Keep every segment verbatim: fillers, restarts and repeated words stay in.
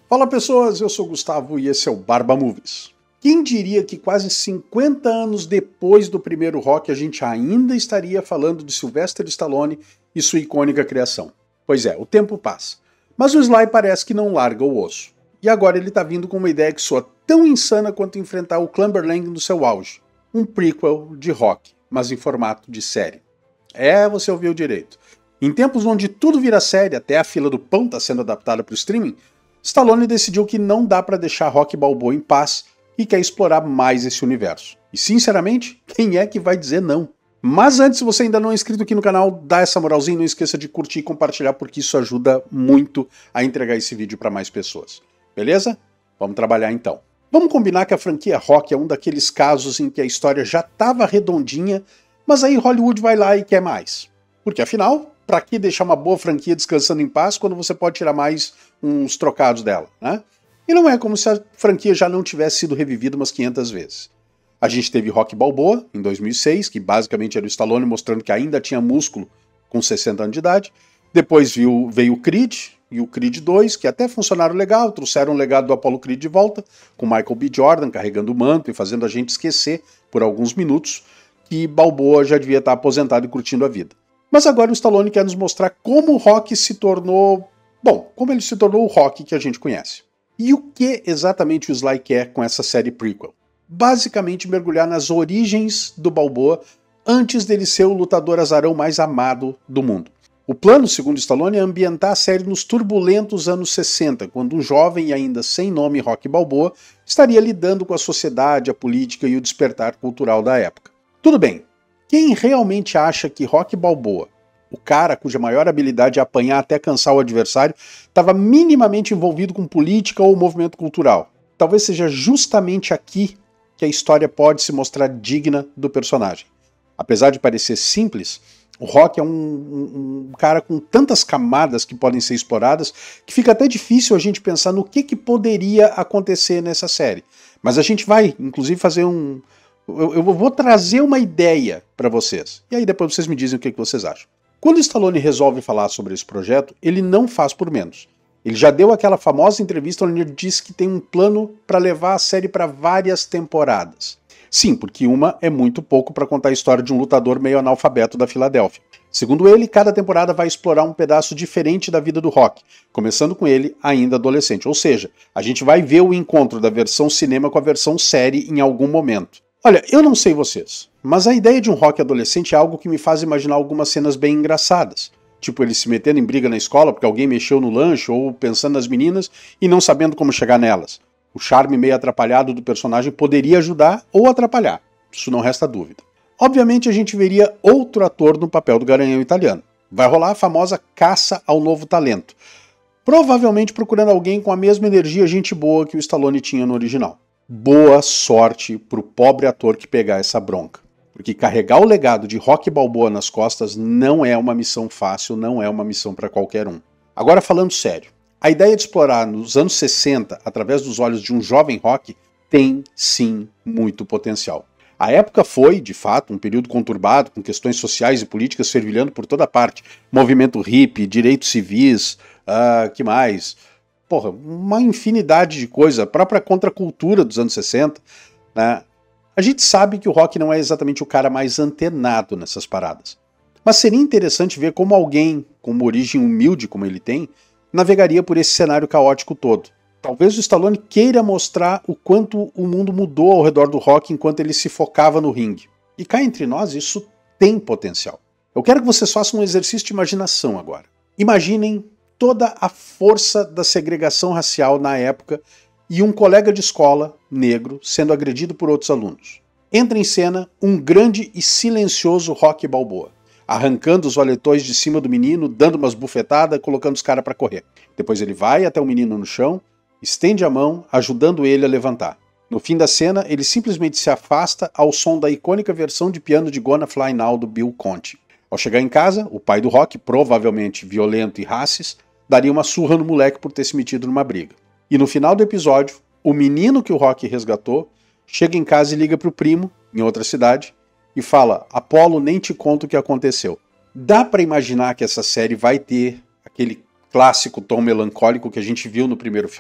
Fala pessoas, eu sou o Gustavo e esse é o Barba Movies. Quem diria que quase cinquenta anos depois do primeiro Rock a gente ainda estaria falando de Sylvester Stallone e sua icônica criação? Pois é, o tempo passa. Mas o Sly parece que não larga o osso. E agora ele tá vindo com uma ideia que soa tão insana quanto enfrentar o Clubber Lang no seu auge. Um prequel de Rock, mas em formato de série. É, você ouviu direito. Em tempos onde tudo vira série, até a fila do pão tá sendo adaptada para o streaming, Stallone decidiu que não dá para deixar Rocky Balboa em paz e quer explorar mais esse universo. E sinceramente, quem é que vai dizer não? Mas antes, se você ainda não é inscrito aqui no canal, dá essa moralzinha, não esqueça de curtir e compartilhar porque isso ajuda muito a entregar esse vídeo para mais pessoas. Beleza? Vamos trabalhar então. Vamos combinar que a franquia Rocky é um daqueles casos em que a história já estava redondinha, mas aí Hollywood vai lá e quer mais. Porque afinal, para que deixar uma boa franquia descansando em paz quando você pode tirar mais uns trocados dela, né? E não é como se a franquia já não tivesse sido revivida umas quinhentas vezes. A gente teve Rocky Balboa, em dois mil e seis, que basicamente era o Stallone mostrando que ainda tinha músculo com sessenta anos de idade. Depois viu, veio o Creed e o Creed dois, que até funcionaram legal, trouxeram o legado do Apollo Creed de volta, com Michael B. Jordan carregando o manto e fazendo a gente esquecer por alguns minutos que Balboa já devia estar aposentado e curtindo a vida. Mas agora o Stallone quer nos mostrar como o Rocky se tornou... Bom, como ele se tornou o Rocky que a gente conhece. E o que exatamente o Sly quer com essa série prequel? Basicamente mergulhar nas origens do Balboa antes dele ser o lutador azarão mais amado do mundo. O plano, segundo Stallone, é ambientar a série nos turbulentos anos sessenta, quando um jovem e ainda sem nome Rocky Balboa estaria lidando com a sociedade, a política e o despertar cultural da época. Tudo bem, quem realmente acha que Rocky Balboa, o cara cuja maior habilidade é apanhar até cansar o adversário, estava minimamente envolvido com política ou movimento cultural? Talvez seja justamente aqui que a história pode se mostrar digna do personagem. Apesar de parecer simples, o Rocky é um, um, um cara com tantas camadas que podem ser exploradas que fica até difícil a gente pensar no que, que poderia acontecer nessa série. Mas a gente vai, inclusive, fazer um... Eu, eu vou trazer uma ideia para vocês. E aí depois vocês me dizem o que, que vocês acham. Quando Stallone resolve falar sobre esse projeto, ele não faz por menos. Ele já deu aquela famosa entrevista onde ele disse que tem um plano para levar a série para várias temporadas. Sim, porque uma é muito pouco para contar a história de um lutador meio analfabeto da Filadélfia. Segundo ele, cada temporada vai explorar um pedaço diferente da vida do Rocky, começando com ele ainda adolescente. Ou seja, a gente vai ver o encontro da versão cinema com a versão série em algum momento. Olha, eu não sei vocês, mas a ideia de um Rocky adolescente é algo que me faz imaginar algumas cenas bem engraçadas. Tipo ele se metendo em briga na escola porque alguém mexeu no lanche ou pensando nas meninas e não sabendo como chegar nelas. O charme meio atrapalhado do personagem poderia ajudar ou atrapalhar, isso não resta dúvida. Obviamente a gente veria outro ator no papel do garanhão italiano. Vai rolar a famosa caça ao novo talento. Provavelmente procurando alguém com a mesma energia gente boa que o Stallone tinha no original. Boa sorte pro pobre ator que pegar essa bronca. Porque carregar o legado de Rocky Balboa nas costas não é uma missão fácil, não é uma missão para qualquer um. Agora falando sério, a ideia de explorar nos anos sessenta, através dos olhos de um jovem Rocky, tem sim muito potencial. A época foi, de fato, um período conturbado, com questões sociais e políticas fervilhando por toda parte. Movimento hippie, direitos civis, uh, que mais? Porra, uma infinidade de coisa, a própria contracultura dos anos sessenta, né? A gente sabe que o Rocky não é exatamente o cara mais antenado nessas paradas. Mas seria interessante ver como alguém com uma origem humilde como ele tem, navegaria por esse cenário caótico todo. Talvez o Stallone queira mostrar o quanto o mundo mudou ao redor do Rocky enquanto ele se focava no ringue. E cá entre nós, isso tem potencial. Eu quero que vocês façam um exercício de imaginação agora. Imaginem toda a força da segregação racial na época e um colega de escola, negro, sendo agredido por outros alunos. Entra em cena um grande e silencioso Rocky Balboa, arrancando os valetões de cima do menino, dando umas bufetadas, colocando os caras para correr. Depois ele vai até o menino no chão, estende a mão, ajudando ele a levantar. No fim da cena, ele simplesmente se afasta ao som da icônica versão de piano de Gonna Fly Now do Bill Conti. Ao chegar em casa, o pai do Rocky, provavelmente violento e racis, daria uma surra no moleque por ter se metido numa briga. E no final do episódio, o menino que o Rocky resgatou chega em casa e liga para o primo, em outra cidade, e fala: Apollo, nem te conto o que aconteceu. Dá para imaginar que essa série vai ter aquele clássico tom melancólico que a gente viu no primeiro filme.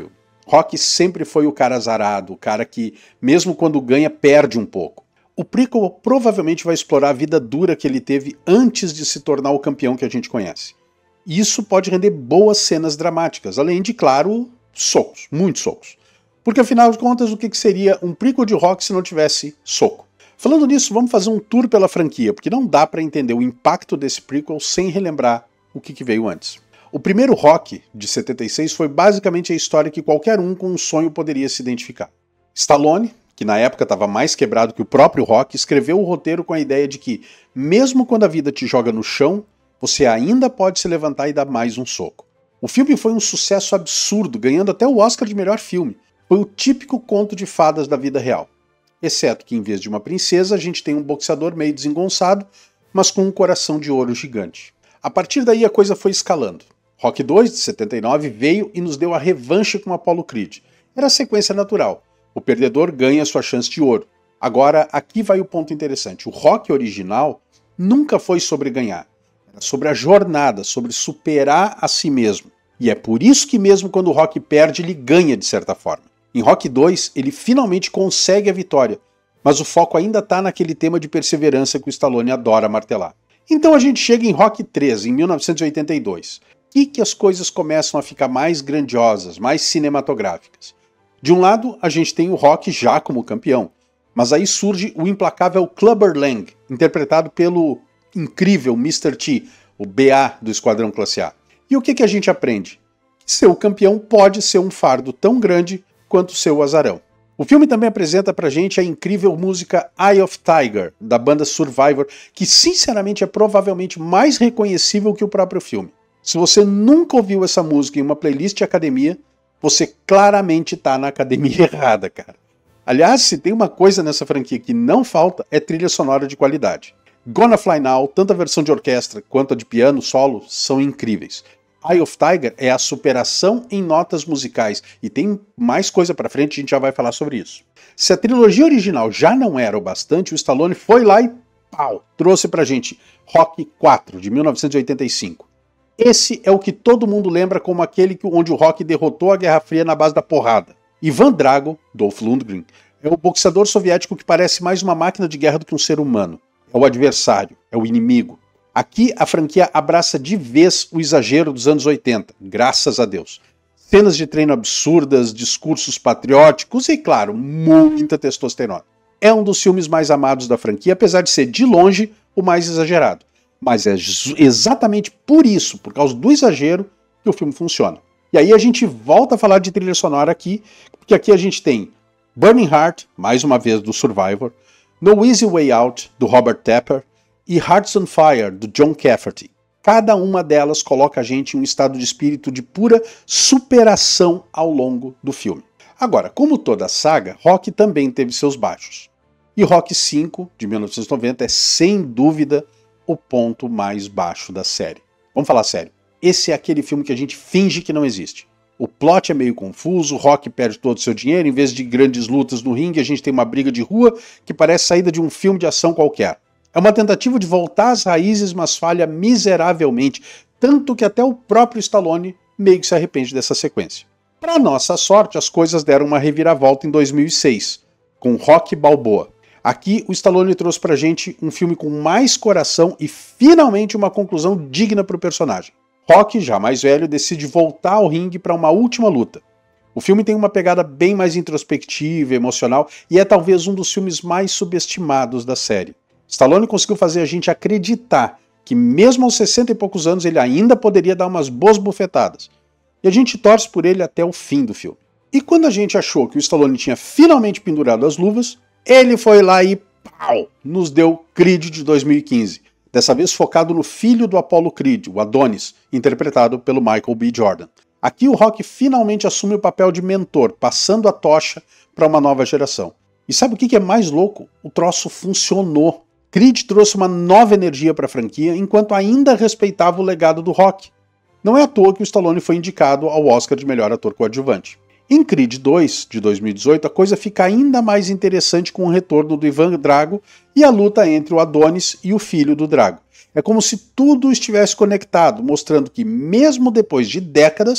Rocky sempre foi o cara azarado, o cara que, mesmo quando ganha, perde um pouco. O prequel provavelmente vai explorar a vida dura que ele teve antes de se tornar o campeão que a gente conhece. E isso pode render boas cenas dramáticas, além de, claro, socos, muitos socos. Porque afinal de contas, o que seria um prequel de Rocky se não tivesse soco? Falando nisso, vamos fazer um tour pela franquia, porque não dá para entender o impacto desse prequel sem relembrar o que veio antes. O primeiro Rocky, de setenta e seis, foi basicamente a história que qualquer um com um sonho poderia se identificar. Stallone, que na época estava mais quebrado que o próprio Rocky, escreveu o roteiro com a ideia de que, mesmo quando a vida te joga no chão, você ainda pode se levantar e dar mais um soco. O filme foi um sucesso absurdo, ganhando até o Oscar de melhor filme. Foi o típico conto de fadas da vida real. Exceto que, em vez de uma princesa, a gente tem um boxeador meio desengonçado, mas com um coração de ouro gigante. A partir daí a coisa foi escalando. Rocky dois, de setenta e nove, veio e nos deu a revanche com Apollo Creed. Era a sequência natural. O perdedor ganha sua chance de ouro. Agora, aqui vai o ponto interessante. O Rocky original nunca foi sobre ganhar. Era sobre a jornada, sobre superar a si mesmo. E é por isso que mesmo quando o Rocky perde, ele ganha de certa forma. Em Rocky dois, ele finalmente consegue a vitória, mas o foco ainda está naquele tema de perseverança que o Stallone adora martelar. Então a gente chega em Rocky três, em mil novecentos e oitenta e dois. E que as coisas começam a ficar mais grandiosas, mais cinematográficas. De um lado, a gente tem o Rocky já como campeão, mas aí surge o implacável Clubber Lang, interpretado pelo incrível mister T, o B A do Esquadrão Classe A. E o que, que a gente aprende? Que ser o campeão pode ser um fardo tão grande quanto seu azarão. O filme também apresenta pra gente a incrível música Eye of Tiger, da banda Survivor, que sinceramente é provavelmente mais reconhecível que o próprio filme. Se você nunca ouviu essa música em uma playlist de academia, você claramente tá na academia errada, cara. Aliás, se tem uma coisa nessa franquia que não falta, é trilha sonora de qualidade. Gonna Fly Now, tanto a versão de orquestra quanto a de piano solo, são incríveis. Eye of Tiger é a superação em notas musicais, e tem mais coisa pra frente, a gente já vai falar sobre isso. Se a trilogia original já não era o bastante, o Stallone foi lá e pau, trouxe pra gente Rocky quatro, de mil novecentos e oitenta e cinco. Esse é o que todo mundo lembra como aquele onde o Rocky derrotou a Guerra Fria na base da porrada. Ivan Drago, Dolph Lundgren, é o boxeador soviético que parece mais uma máquina de guerra do que um ser humano. É o adversário, é o inimigo. Aqui a franquia abraça de vez o exagero dos anos oitenta, graças a Deus. Cenas de treino absurdas, discursos patrióticos e, claro, muita testosterona. É um dos filmes mais amados da franquia, apesar de ser, de longe, o mais exagerado. Mas é exatamente por isso, por causa do exagero, que o filme funciona. E aí a gente volta a falar de trilha sonora aqui, porque aqui a gente tem Burning Heart, mais uma vez do Survivor, No Easy Way Out, do Robert Tepper, e Hearts on Fire, do John Cafferty. Cada uma delas coloca a gente em um estado de espírito de pura superação ao longo do filme. Agora, como toda a saga, Rocky também teve seus baixos. E Rocky cinco, de mil novecentos e noventa, é sem dúvida o ponto mais baixo da série. Vamos falar sério. Esse é aquele filme que a gente finge que não existe. O plot é meio confuso, Rocky perde todo o seu dinheiro, em vez de grandes lutas no ringue, a gente tem uma briga de rua que parece saída de um filme de ação qualquer. É uma tentativa de voltar às raízes, mas falha miseravelmente, tanto que até o próprio Stallone meio que se arrepende dessa sequência. Para nossa sorte, as coisas deram uma reviravolta em dois mil e seis, com Rocky Balboa. Aqui o Stallone trouxe pra gente um filme com mais coração e finalmente uma conclusão digna para o personagem. Rocky, já mais velho, decide voltar ao ringue para uma última luta. O filme tem uma pegada bem mais introspectiva, emocional, e é talvez um dos filmes mais subestimados da série. Stallone conseguiu fazer a gente acreditar que mesmo aos sessenta e poucos anos ele ainda poderia dar umas boas bufetadas. E a gente torce por ele até o fim do filme. E quando a gente achou que o Stallone tinha finalmente pendurado as luvas, ele foi lá e pau, nos deu Creed de dois mil e quinze. Dessa vez focado no filho do Apollo Creed, o Adonis, interpretado pelo Michael B. Jordan. Aqui o Rocky finalmente assume o papel de mentor, passando a tocha para uma nova geração. E sabe o que é mais louco? O troço funcionou. Creed trouxe uma nova energia para a franquia, enquanto ainda respeitava o legado do Rocky. Não é à toa que o Stallone foi indicado ao Oscar de melhor ator coadjuvante. Em Creed dois, de dois mil e dezoito, a coisa fica ainda mais interessante com o retorno do Ivan Drago e a luta entre o Adonis e o filho do Drago. É como se tudo estivesse conectado, mostrando que, mesmo depois de décadas,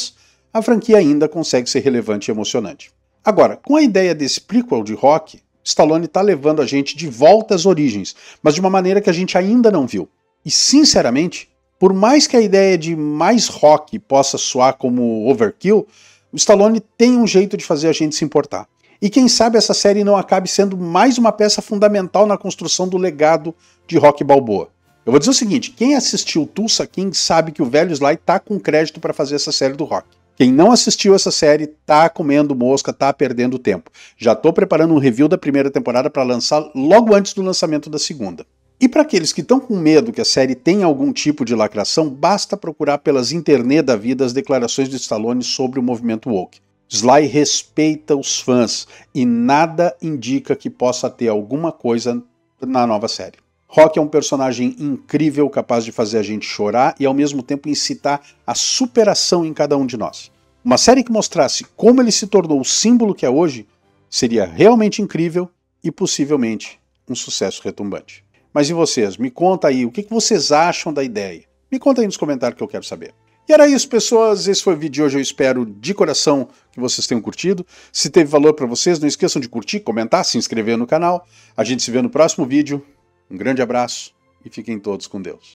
a franquia ainda consegue ser relevante e emocionante. Agora, com a ideia desse prequel de Rocky, Stallone está levando a gente de volta às origens, mas de uma maneira que a gente ainda não viu. E, sinceramente, por mais que a ideia de mais Rocky possa soar como overkill, o Stallone tem um jeito de fazer a gente se importar. E quem sabe essa série não acabe sendo mais uma peça fundamental na construção do legado de Rocky Balboa. Eu vou dizer o seguinte, quem assistiu Tulsa King sabe que o velho Sly tá com crédito para fazer essa série do Rocky. Quem não assistiu essa série tá comendo mosca, tá perdendo tempo. Já tô preparando um review da primeira temporada para lançar logo antes do lançamento da segunda. E para aqueles que estão com medo que a série tenha algum tipo de lacração, basta procurar pelas internet da vida as declarações de Stallone sobre o movimento woke. Sly respeita os fãs e nada indica que possa ter alguma coisa na nova série. Rocky é um personagem incrível, capaz de fazer a gente chorar e ao mesmo tempo incitar a superação em cada um de nós. Uma série que mostrasse como ele se tornou o símbolo que é hoje seria realmente incrível e possivelmente um sucesso retumbante. Mas e vocês? Me conta aí, o que vocês acham da ideia? Me conta aí nos comentários que eu quero saber. E era isso, pessoas. Esse foi o vídeo de hoje. Eu espero de coração que vocês tenham curtido. Se teve valor para vocês, não esqueçam de curtir, comentar, se inscrever no canal. A gente se vê no próximo vídeo. Um grande abraço e fiquem todos com Deus.